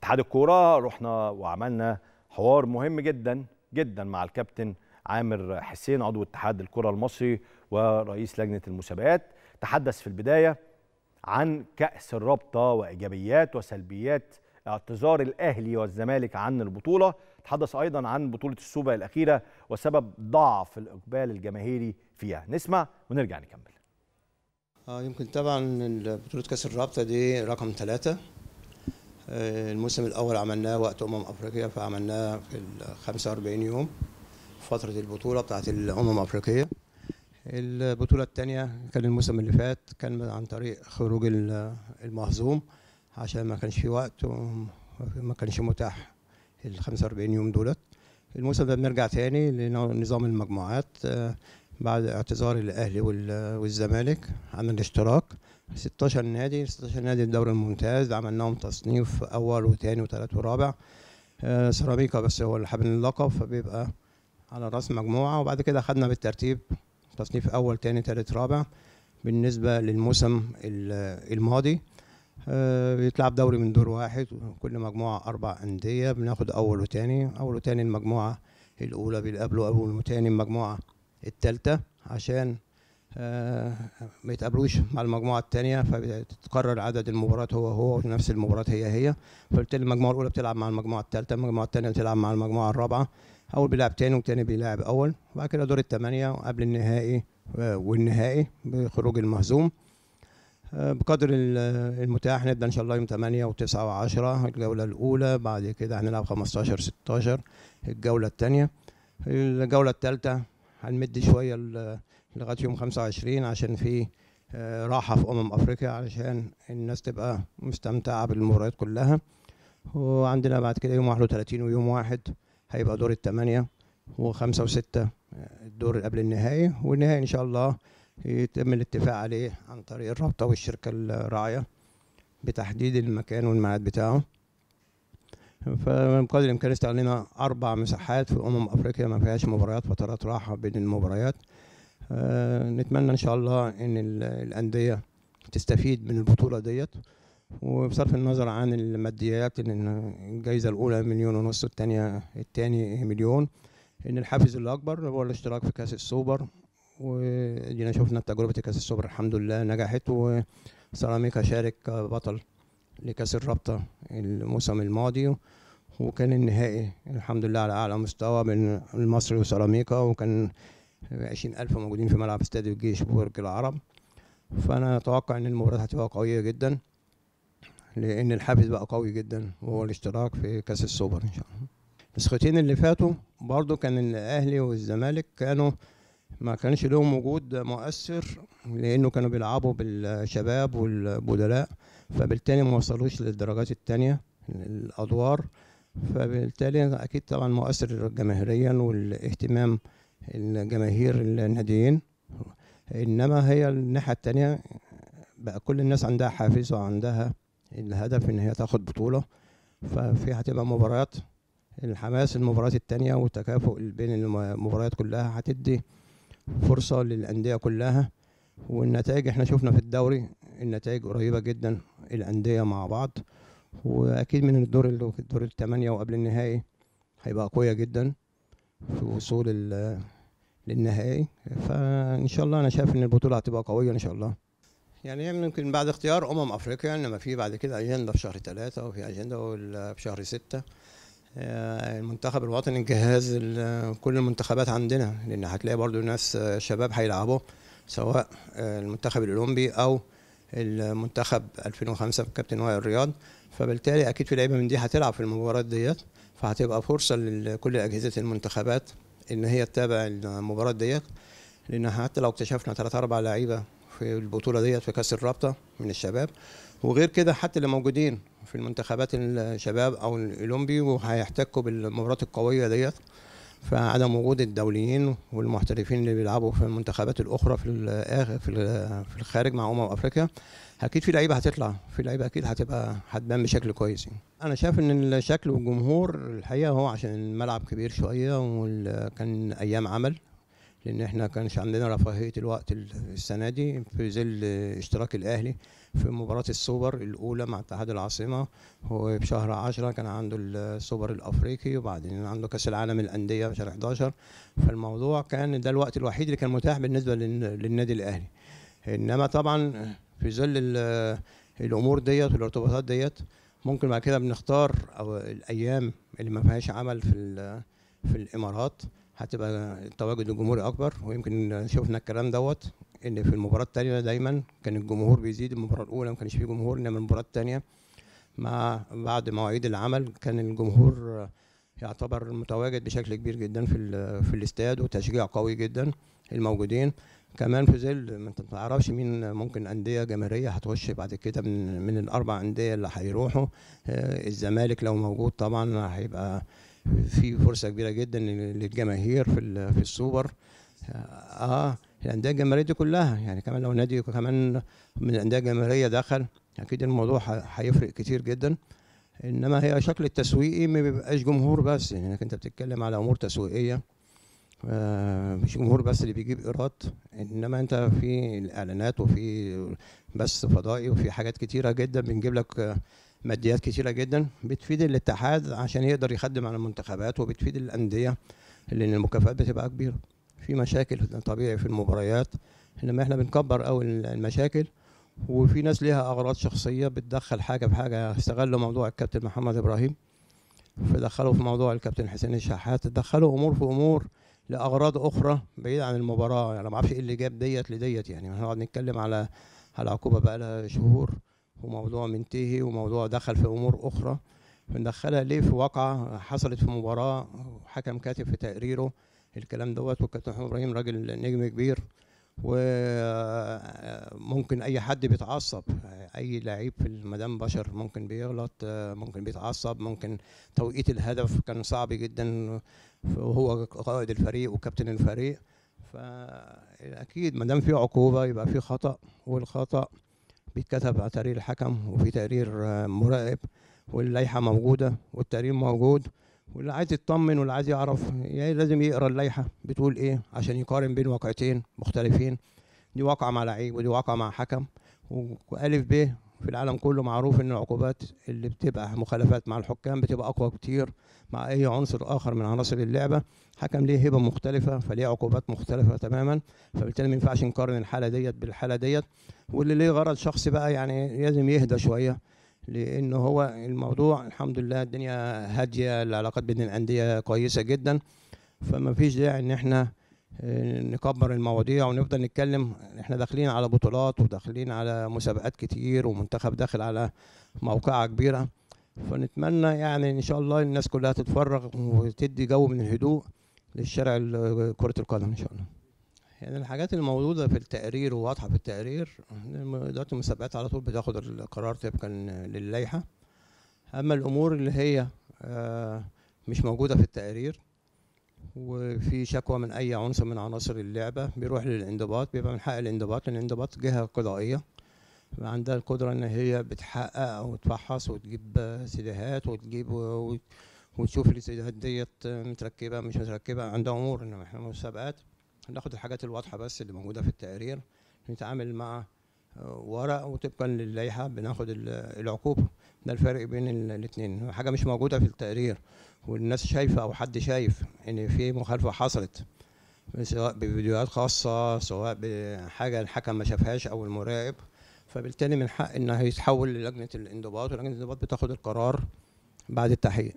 اتحاد الكوره رحنا وعملنا حوار مهم جدا جدا مع الكابتن عامر حسين عضو اتحاد الكوره المصري ورئيس لجنه المسابقات. تحدث في البدايه عن كأس الرابطه وايجابيات وسلبيات اعتذار الاهلي والزمالك عن البطوله. تحدث ايضا عن بطوله السوبر الاخيره وسبب ضعف الاقبال الجماهيري فيها. نسمع ونرجع نكمل. يمكن طبعا بطولة كأس الرابطة دي رقم 3. الموسم الأول عملناه وقت أفريقيا، فعملناه في 45 يوم فترة البطولة بتاعت الأفريقية. البطولة الثانية كان الموسم اللي فات كان عن طريق خروج المهزوم، عشان ما كانش في وقت وما كانش متاح ال 45 يوم دولت. الموسم ده بنرجع تاني لنظام المجموعات بعد اعتذار الاهلي والزمالك عن الاشتراك. 16 نادي الدوري الممتاز عملناهم تصنيف اول وثاني وثالث ورابع. سيراميكا بس هو اللي حامل اللقب، فبيبقى على راس مجموعه، وبعد كده خدنا بالترتيب تصنيف اول ثاني ثالث رابع. بالنسبه للموسم الماضي بيتلعب دوري من دور واحد، كل مجموعه 4 انديه، بناخد اول وثاني المجموعه الاولى بيقابلوا اول وثاني المجموعه الثالثه، عشان ما يتقابلوش مع المجموعه الثانيه، فبتتكرر عدد المباريات هو نفس المباريات هي. فبالتالي المجموعه الاولى بتلعب مع المجموعه الثالثه، المجموعه الثانيه بتلعب مع المجموعه الرابعه. اول بيلعب ثاني والثاني بيلعب اول، وبعد كده دور الثمانيه قبل النهائي والنهائي بخروج المهزوم. بقدر المتاح نبدا ان شاء الله يوم 8 و9 و10 الجوله الاولى، بعد كده هنلعب 15 16 الجوله الثانيه. الجوله الثالثه هنمد شويه لغايه يوم 25 عشان في راحه في افريقيا، علشان الناس تبقى مستمتعه بالمباريات كلها. وعندنا بعد كده يوم 31 ويوم 1 هيبقى دور الثمانيه، و5 و6 الدور قبل النهائي، والنهائي ان شاء الله يتم الاتفاق عليه عن طريق الرابطه والشركه الراعيه بتحديد المكان والميعاد بتاعه. فبقدر الامكان استغلينا 4 مساحات في افريقيا ما فيهاش مباريات، فترات راحه بين المباريات. نتمنى ان شاء الله ان الانديه تستفيد من البطوله ديت، وبصرف النظر عن الماديات، ان الجائزه الاولى 1.5 مليون الثاني مليون، ان الحافز الاكبر هو الاشتراك في كاس السوبر. ودينا شفنا تجربه كاس السوبر الحمد لله نجحت، وسيراميكا شارك بطل لكاس الرابطه الموسم الماضي، وكان النهائي الحمد لله على اعلى مستوى بين المصري وسيراميكا، وكان 20,000 موجودين في ملعب استاد الجيش ببرج العرب. فانا اتوقع ان المباراه هتبقى قويه جدا، لان الحافز بقى قوي جدا وهو الاشتراك في كاس السوبر ان شاء الله. النسختين اللي فاتوا برضو كان الاهلي والزمالك ما كانش لهم وجود مؤثر، لانه كانوا بيلعبوا بالشباب والبدلاء، فبالتالي ما وصلوش للدرجات الثانيه الادوار. فبالتالي اكيد طبعا مؤثر جماهيريا والاهتمام الجماهير الناديين. انما هي الناحيه الثانيه بقى كل الناس عندها حافز وعندها الهدف ان هي تاخد بطوله، ففي هتبقى مباريات الحماس المباريات الثانيه والتكافؤ بين المباريات كلها هتدي فرصه للانديه كلها. والنتائج احنا شفنا في الدوري النتائج قريبه جدا الانديه مع بعض، واكيد من الدور الثمانيه وقبل النهائي هيبقى قويه جدا في وصول للنهائي. فان شاء الله انا شايف ان البطوله هتبقى قويه ان شاء الله. يعني يمكن بعد اختيار افريقيا، انما في بعد كده اجنده في شهر 3 وفي اجنده في شهر 6. المنتخب الوطني نجهز كل المنتخبات عندنا، لان هتلاقي برضو ناس شباب هيلعبوا، سواء المنتخب الاولمبي او المنتخب 2005 بكابتن وائل رياض. فبالتالي اكيد في لعيبه من دي هتلعب في المباراه ديت، فهتبقى فرصه لكل اجهزه المنتخبات ان هي تتابع المباراه ديت، لان حتى لو اكتشفنا 3 4 لعيبه في البطوله ديت في كاس الرابطه من الشباب، وغير كده حتى اللي موجودين في المنتخبات الشباب او الاولمبي وهيحتكوا بالمباريات القويه ديت، فعدم وجود الدوليين والمحترفين اللي بيلعبوا في المنتخبات الاخرى في الخارج مع افريقيا، اكيد في لعيبه هتطلع، في لعيبه اكيد هتبان بشكل كويس. انا شايف ان الشكل والجمهور الحقيقه هو عشان الملعب كبير شويه وكان ايام عمل، لان احنا كانش عندنا رفاهيه الوقت السنه دي في ظل اشتراك الاهلي في مباراه السوبر الاولى مع اتحاد العاصمه. هو في شهر 10 كان عنده السوبر الافريقي، وبعدين عنده كاس العالم للانديه في شهر 11. فالموضوع كان ده الوقت الوحيد اللي كان متاح بالنسبه للنادي الاهلي. انما طبعا في ظل الامور ديت والارتباطات ديت ممكن بعد كده بنختار او الايام اللي ما فيهاش عمل في الامارات هتبقى التواجد الجمهوري اكبر. ويمكن شفنا الكلام دوت ان في المباراه الثانيه دايما كان الجمهور بيزيد. المباراه الاولى ما كانش فيه جمهور، انما المباراه الثانيه مع بعد مواعيد العمل كان الجمهور يعتبر متواجد بشكل كبير جدا في الاستاد، وتشجيع قوي جدا الموجودين. كمان في ظل ما انت ما تعرفش مين ممكن انديه جماهيريه هتخش بعد كده من الاربع انديه اللي هيروحوا. الزمالك لو موجود طبعا هيبقى في فرصه كبيره جدا للجماهير في السوبر. الانديه الجماهيريه دي كلها يعني كمان لو نادي كمان من الانديه الجماهيريه دخل اكيد الموضوع هيفرق كتير جدا. انما هي شكل التسويقي ما بيبقاش جمهور بس، يعني انت بتتكلم على امور تسويقيه، مش جمهور بس اللي بيجيب ايراد، انما انت في الاعلانات وفي بث فضائي وفي حاجات كتيره جدا بنجيب لك ماديات كتيره جدا بتفيد الاتحاد عشان يقدر يخدم على المنتخبات، وبتفيد الانديه لان المكافآت بتبقى كبيره. في مشاكل طبيعي في المباريات، انما احنا بنكبر قوي المشاكل. وفي ناس ليها اغراض شخصيه بتدخل حاجه بحاجه. استغلوا موضوع الكابتن محمد ابراهيم فدخلوا في موضوع الكابتن حسين الشحات، دخلوا امور في امور لاغراض اخرى بعيده عن المباراه. يعني ما اعرفش ايه اللي جاب ديت لديت، يعني هنقعد نتكلم على عقوبه بقى لها شهور وموضوع منتهي وموضوع دخل في امور اخرى بندخلها ليه في واقعه حصلت في مباراه وحكم كاتب في تقريره الكلام دوت. والكابتن محمد ابراهيم راجل نجم كبير، وممكن اي حد بيتعصب، اي لعيب في المدام بشر ممكن بيغلط، ممكن بيتعصب، ممكن توقيت الهدف كان صعب جدا وهو قائد الفريق وكابتن الفريق. فاكيد ما دام في عقوبه يبقى في خطا، والخطا بيتكتب على تقرير الحكم وفي تقرير مراقب، واللائحه موجوده والتقرير موجود. واللي عايز يطمن واللي عايز يعرف يعني لازم يقرا اللائحه بتقول ايه عشان يقارن بين واقعتين مختلفين. دي واقعه مع لعيب ودي واقعه مع حكم. والف ب في العالم كله معروف ان العقوبات اللي بتبقى مخالفات مع الحكام بتبقى اقوى كتير مع اي عنصر اخر من عناصر اللعبه. حكم ليه هبه مختلفه فليه عقوبات مختلفه تماما، فبالتالي ما ينفعش نقارن الحاله ديت بالحاله ديت. واللي ليه غرض شخصي بقى يعني لازم يهدى شويه، لأنه هو الموضوع الحمد لله الدنيا هادية، العلاقات بين الأندية كويسة جدا. فما فيش داعي إن احنا نكبر المواضيع ونفضل نتكلم. احنا داخلين على بطولات وداخلين على مسابقات كتير ومنتخب داخل على موقعة كبيرة. فنتمنى يعني إن شاء الله الناس كلها تتفرغ وتدي جو من الهدوء للشارع كرة القدم إن شاء الله. يعني الحاجات الموجودة في التقرير وواضحة في التقرير، إدارة المسابقات على طول بتاخد القرار طبقا للائحة. أما الأمور اللي هي مش موجودة في التقرير وفي شكوى من أي عنصر من عناصر اللعبة بيروح للانضباط، بيبقى من حق الانضباط، لأن الانضباط جهة قضائية عندها القدرة إن هي بتحقق أو تفحص وتجيب سيديهات وتجيب وتشوف السيديهات ديت متركبة مش متركبة. عندها أمور. إنما إحنا مسابقات ناخد الحاجات الواضحة بس اللي موجودة في التقرير، نتعامل مع ورق وطبقا للائحة بناخد العقوبة. ده الفرق بين الاثنين. حاجة مش موجودة في التقرير والناس شايفة أو حد شايف إن في مخالفة حصلت، سواء بفيديوهات خاصة سواء بحاجة الحكم ما شافهاش أو المراقب، فبالتالي من حق إنها يتحول للجنة الانضباط، ولجنة الانضباط بتاخد القرار بعد التحقيق.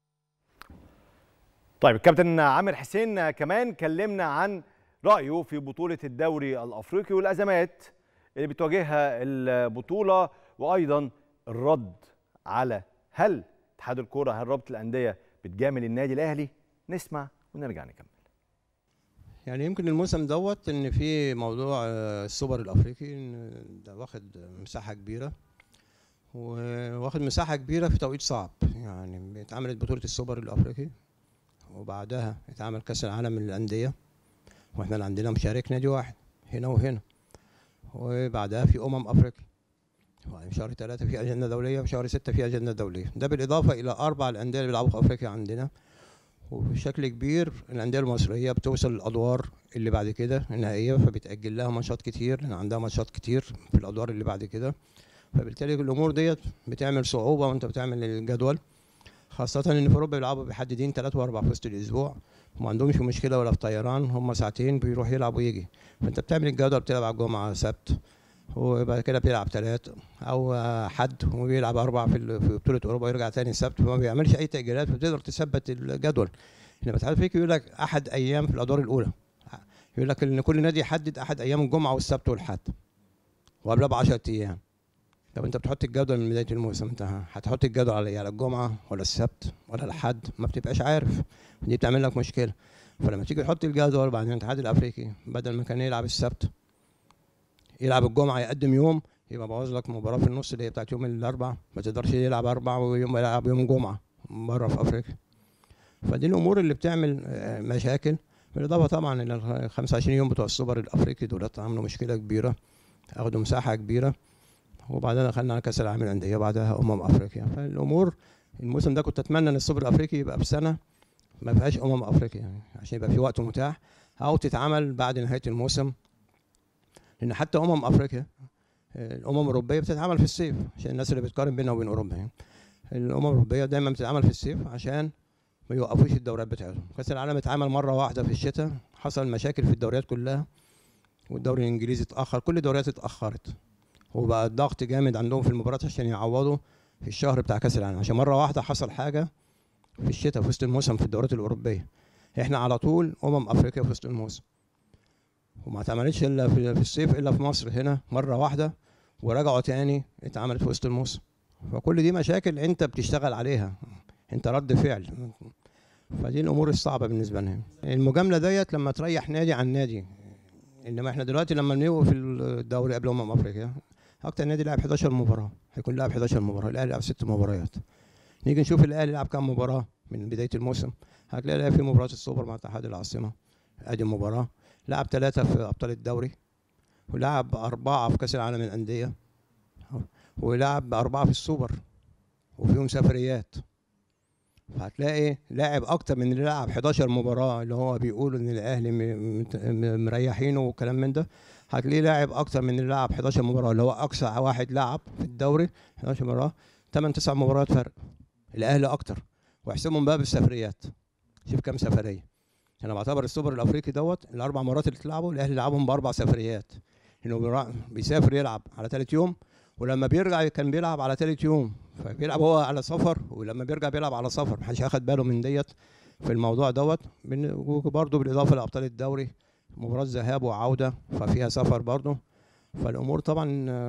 طيب الكابتن عامر حسين كمان كلمنا عن رأيه في بطولة الدوري الأفريقي والأزمات اللي بتواجهها البطولة، وأيضا الرد على هل اتحاد الكرة هل رابطة الأندية بتجامل النادي الأهلي. نسمع ونرجع نكمل. يعني يمكن الموسم دوت ان في موضوع السوبر الافريقي ده واخد مساحه كبيره، وواخد مساحه كبيره في توقيت صعب. يعني اتعملت بطوله السوبر الافريقي وبعدها اتعمل كاس العالم للانديه، واحنا عندنا مشارك نادي واحد هنا وهنا، وبعدها في افريقيا، وبعدين شهر 3 في اجنده دوليه، وشهر 6 في اجنده دوليه. ده بالاضافه الى 4 الانديه اللي بيلعبوا في افريقيا عندنا. وبشكل كبير الانديه المصريه بتوصل للادوار اللي بعد كده النهائيه، فبتاجل لها ماتشات كتير لان عندها ماتشات كتير في الادوار اللي بعد كده. فبالتالي الامور ديت بتعمل صعوبه وانت بتعمل الجدول، خاصه ان في اوروبا بيلعبوا بيحددين 3 و4 في وسط الاسبوع، وما عندهمش مشكله ولا في طيران، هم ساعتين بيروح يلعب ويجي. فانت بتعمل الجدول، بتلعب على الجمعه سبت، وبعد كده بيلعب 3 او حد، وبيلعب 4 في بطوله اوروبا ويرجع تاني سبت، فما بيعملش اي تاجيلات، فبتقدر تثبت الجدول. انما تعرف فيك يقول لك احد ايام في الادوار الاولى، يقول لك ان كل نادي يحدد احد ايام الجمعه والسبت والحد وقبلها ب 10 ايام. طب انت بتحط الجدول من بدايه الموسم، انت هتحط الجدول على على الجمعه ولا السبت ولا الحد؟ ما بتبقاش عارف، دي بتعمل لك مشكله. فلما تيجي تحط الجدول بعد الاتحاد الافريقي بدل ما كان يلعب السبت يلعب الجمعه يقدم يوم، يبقى بوظ لك مباراه في النص اللي هي بتاعت يوم الاربعاء، ما تقدرش يلعب 4 ويوم يلعب يوم جمعه بره في افريقيا. فدي الامور اللي بتعمل مشاكل، بالاضافه طبعا الى ال 25 يوم بتوع السوبر الافريقي دولت عملوا مشكله كبيره، اخدوا مساحه كبيره، وبعدين دخلنا على كاس العالم للانديه وبعدها افريقيا. فالامور الموسم ده كنت اتمنى ان السوبر الافريقي يبقى بسنه ما فيهاش افريقيا، يعني عشان يبقى في وقت متاح، او تتعمل بعد نهايه الموسم، لان حتى افريقيا الاوروبيه بتتعمل في الصيف، عشان الناس اللي بتقارن بيننا وبين اوروبا يعني. الاوروبيه دايما بتتعمل في الصيف عشان ما يوقفوش الدوريات بتاعتهم. كاس العالم اتعمل مره واحده في الشتاء، حصل مشاكل في الدوريات كلها، والدوري الانجليزي اتاخر، كل الدوريات اتاخرت، وبقى الضغط جامد عندهم في المباريات عشان يعوضوا في الشهر بتاع كاس العالم، عشان مره واحده حصل حاجه في الشتاء في وسط الموسم في الدوريات الاوروبيه. احنا على طول افريقيا في وسط الموسم، وما اتعملتش الا في الصيف الا في مصر هنا مره واحده، ورجعوا تاني اتعملت في وسط الموسم. فكل دي مشاكل انت بتشتغل عليها، انت رد فعل. فدي الامور الصعبه بالنسبه لنا. المجامله ديت لما تريح نادي عن نادي، انما احنا دلوقتي لما بنوقف الدوري قبل افريقيا، اكتر نادي لعب 11 مباراه، هيكون لعب 11 مباراه، الاهلي لعب 6 مباريات. نيجي نشوف الاهلي لعب كام مباراه من بدايه الموسم، هتلاقي في مباراه السوبر مع اتحاد العاصمه، ادي مباراه، لعب 3 في ابطال الدوري، ولعب 4 في كاس العالم للانديه، ولعب 4 في السوبر، وفيهم سفريات. فهتلاقي لاعب اكتر من اللي لعب 11 مباراه، اللي هو بيقولوا ان الاهلي مريحينه والكلام من ده، هتلاقيه لاعب اكتر من اللي لعب 11 مباراه، اللي هو اقصى واحد لعب في الدوري 11 مباراه، 8 9 مباريات فرق. الاهلي اكتر، واحسبهم بقى بالسفريات، شوف كام سفريه. انا بعتبر السوبر الافريقي دوت ال4 مرات اللي اتلعبوا الاهلي لعبهم ب4 سفريات، انه بيسافر يلعب على 3 يوم، ولما بيرجع كان بيلعب على 3 يوم، فبيلعب هو على سفر، ولما بيرجع بيلعب على سفر، محدش اخد باله من ديت في الموضوع دوت. وبرضه بالاضافه لابطال الدوري مباراه ذهاب وعوده، ففيها سفر برضه. فالامور طبعا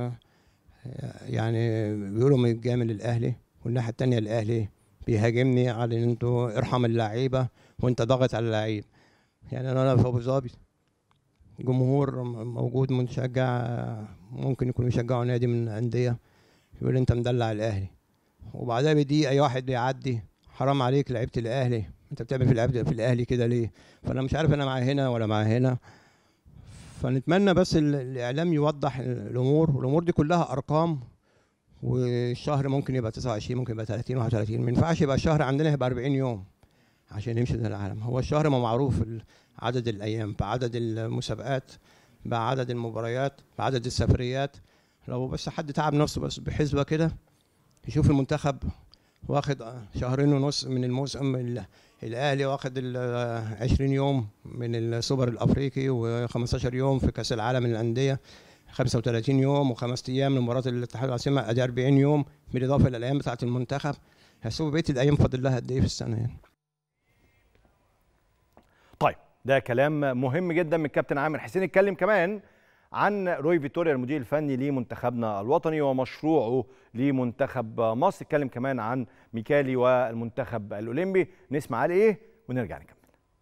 يعني بيقولوا متجامل الاهلي، والناحيه الثانيه الاهلي بيهاجمني على ان انتوا ارحم اللعيبه وانت ضاغط على اللعيب. يعني انا في ابو ظبي جمهور موجود مشجع، ممكن يكون يشجعوا نادي من الانديه، يقول انت مدلع الاهلي، وبعدها بدقيقه اي واحد بيعدي حرام عليك لعيبه الاهلي، انت بتعمل في الاهلي كده ليه؟ فانا مش عارف انا مع هنا ولا مع هنا. فنتمنى بس الاعلام يوضح الامور، والامور دي كلها ارقام، والشهر ممكن يبقى 29، ممكن يبقى 30 31، ما ينفعش يبقى الشهر عندنا يبقى 40 يوم عشان يمشي ده العالم. هو الشهر ما معروف عدد الايام، بعدد المسابقات، بعدد المباريات، بعدد السفريات. لو بس حد تعب نفسه بس بحسبه كده، يشوف المنتخب واخد 2.5 شهر من الموسم، الاهلي واخد 20 يوم من السوبر الافريقي، و15 يوم في كاس العالم للانديه، 35 يوم و5 ايام لمباراه الاتحاد العاصمه، ادي 40 يوم بالاضافه الى الايام بتاعه المنتخب. هشوف بقيه الايام فاضل لها قد ايه في السنه يعني. طيب ده كلام مهم جدا من الكابتن عامر حسين. اتكلم كمان عن روي فيتوريا المدير الفني لمنتخبنا الوطني ومشروعه لمنتخب مصر. اتكلم كمان عن ميكالي والمنتخب الاولمبي. نسمع عليه ايه ونرجع نكمل.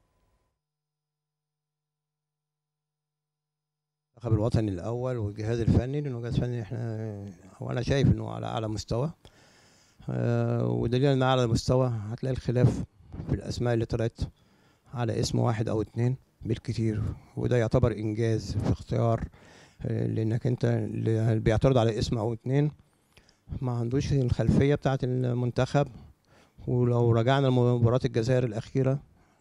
المنتخب الوطني الاول والجهاز الفني، لانه الجهاز الفني انا شايف انه على اعلى مستوى، ودليل ان على مستوى هتلاقي الخلاف في الاسماء اللي طلعت على اسم 1 أو 2 بالكثير، وده يعتبر انجاز في اختيار، لانك انت اللي بيعترض على اسم أو 2 ما عندوش الخلفيه بتاعه المنتخب. ولو رجعنا لمباراه الجزائر الاخيره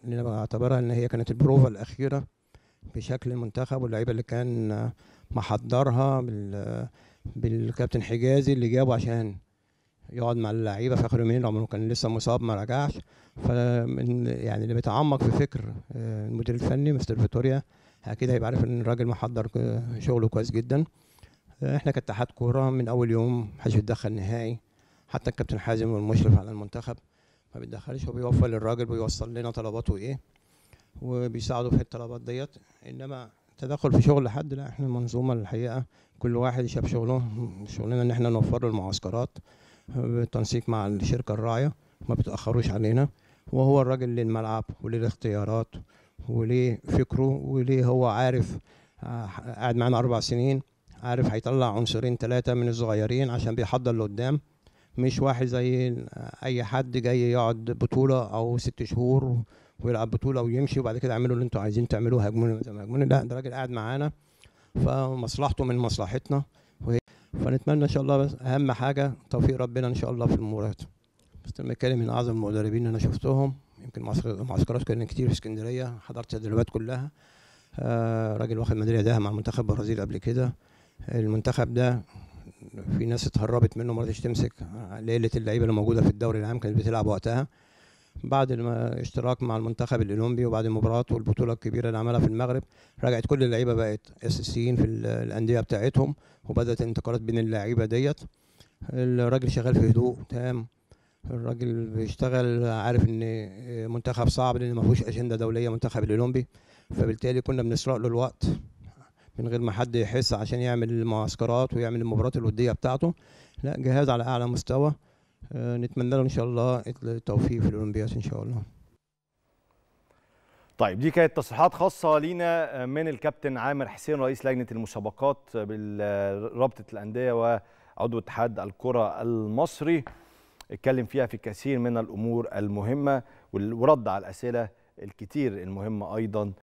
اللي انا بعتبرها ان هي كانت البروفه الاخيره بشكل المنتخب، واللعيبه اللي كان محضرها بالكابتن حجازي اللي جابه عشان يقعد مع اللعيبه في اخر يومين رغم انه كان لسه مصاب ما رجعش. فمن يعني اللي بيتعمق في فكر المدير الفني مستر فيتوريا اكيد هيبقى عارف ان الراجل محضر شغله كويس جدا. احنا كاتحاد كوره من اول يوم محدش بيتدخل نهائي، حتى الكابتن حازم والمشرف على المنتخب ما بيتدخلش، هو بيوفر للراجل ويوصل لنا طلباته ايه وبيساعده في الطلبات ديت. انما تدخل في شغل حد لا، احنا منظومه الحقيقه كل واحد شاف شغله. شغلنا ان احنا نوفر له المعسكرات بالتنسيق مع الشركه الراعيه، ما بيتاخروش علينا، وهو الراجل ليه الملعب وليه الاختيارات وليه فكره وليه هو عارف. قاعد معانا 4 سنين، عارف هيطلع عنصرين 3 من الصغيرين عشان بيحضر لقدام، مش واحد زي اي حد جاي يقعد بطوله او 6 شهور ويلعب بطوله ويمشي وبعد كده اعملوا اللي انتوا عايزين تعملوه، هاجموني زي ما هاجموني. لا، ده راجل قاعد معانا فمصلحته من مصلحتنا، فنتمنى ان شاء الله بس اهم حاجه توفيق ربنا ان شاء الله في المباريات. بس لما اتكلم من اعظم المدربين اللي انا شفتهم، يمكن معسكرات كان كتير في اسكندريه، حضرت التدريبات كلها. راجل واخد ميداليه ذهب مع منتخب البرازيل قبل كده. المنتخب ده في ناس اتهربت منه ما رضتش تمسك ليله اللعيبه اللي موجوده في الدوري العام كانت بتلعب وقتها. بعد الاشتراك مع المنتخب الاولمبي وبعد المباراه والبطوله الكبيره اللي عملها في المغرب، رجعت كل اللعيبه بقت اساسيين في الانديه بتاعتهم، وبدات الانتقالات بين اللعيبه ديت. الراجل شغال في هدوء تام، الراجل بيشتغل عارف ان منتخب صعب لان ما فيهوش اجنده دوليه منتخب الاولمبي، فبالتالي كنا بنسرق له الوقت من غير ما حد يحس عشان يعمل المعسكرات ويعمل المباريات الوديه بتاعته. لا، جهاز على اعلى مستوى. نتمنى له ان شاء الله التوفيق في الاولمبياد ان شاء الله. طيب، دي كانت تصريحات خاصه لينا من الكابتن عامر حسين رئيس لجنه المسابقات برابطه الانديه وعضو اتحاد الكره المصري. اتكلم فيها في كثير من الامور المهمه ورد على الاسئله الكتير المهمه ايضا